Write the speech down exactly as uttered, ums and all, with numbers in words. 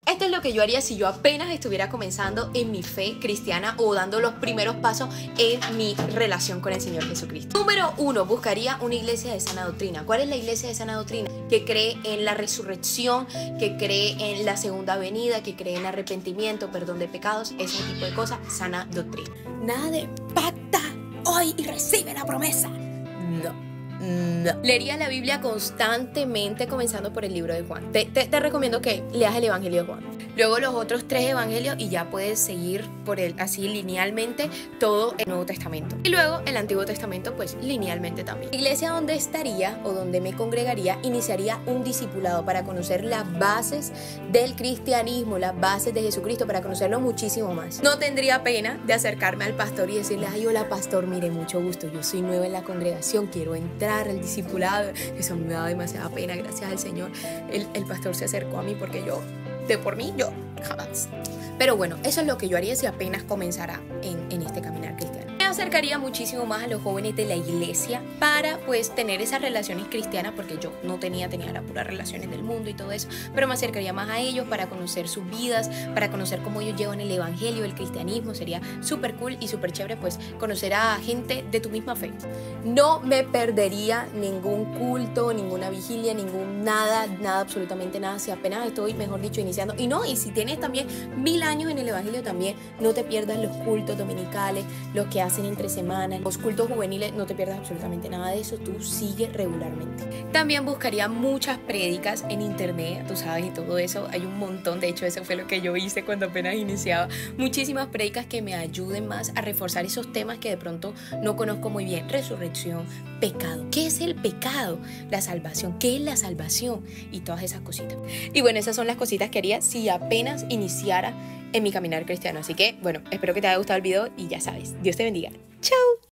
Esto es lo que yo haría si yo apenas estuviera comenzando en mi fe cristiana o dando los primeros pasos en mi relación con el Señor Jesucristo. Número uno, buscaría una iglesia de sana doctrina. ¿Cuál es la iglesia de sana doctrina? Que cree en la resurrección, que cree en la segunda venida, que cree en arrepentimiento, perdón de pecados, ese tipo de cosas, sana doctrina. Nada de pacta hoy y recibe la promesa. No. No. Leería la Biblia constantemente, comenzando por el libro de Juan. Te, te, te recomiendo que leas el Evangelio de Juan, luego los otros tres evangelios y ya puedes seguir por el, así linealmente todo el Nuevo Testamento. Y luego el Antiguo Testamento, pues linealmente también. La iglesia donde estaría o donde me congregaría iniciaría un discipulado para conocer las bases del cristianismo, las bases de Jesucristo, para conocerlo muchísimo más. No tendría pena de acercarme al pastor y decirle: ay, hola pastor, mire, mucho gusto, yo soy nueva en la congregación, quiero entrar al discipulado. Eso me da demasiada pena, gracias al Señor el, el pastor se acercó a mí, porque yo, de por mí, yo jamás. Pero bueno, eso es lo que yo haría si apenas comenzara en, en este caminar cristiano. Me acercaría muchísimo más a los jóvenes de la iglesia para pues tener esas relaciones cristianas, porque yo no tenía, tenía las puras relaciones del mundo y todo eso, pero me acercaría más a ellos para conocer sus vidas, para conocer cómo ellos llevan el evangelio, el cristianismo. Sería súper cool y súper chévere pues conocer a gente de tu misma fe. No me perdería ningún culto, ninguna vigilia, ningún nada, nada, absolutamente nada, si apenas estoy, mejor dicho, iniciando. Y no, y si tienes también mil años en el evangelio, también no te pierdas los cultos dominicales, los que hacen entre semanas, los cultos juveniles, no te pierdas absolutamente nada de eso, tú sigue regularmente. También buscaría muchas prédicas en internet, tú sabes, y todo eso, hay un montón. De hecho, eso fue lo que yo hice cuando apenas iniciaba, muchísimas prédicas que me ayuden más a reforzar esos temas que de pronto no conozco muy bien. Resurrección, pecado, ¿qué es el pecado? La salvación, ¿qué es la salvación? Y todas esas cositas. Y bueno, esas son las cositas que haría si apenas iniciara en mi caminar cristiano. Así que, bueno, espero que te haya gustado el video y ya sabes, Dios te bendiga. ¡Chao!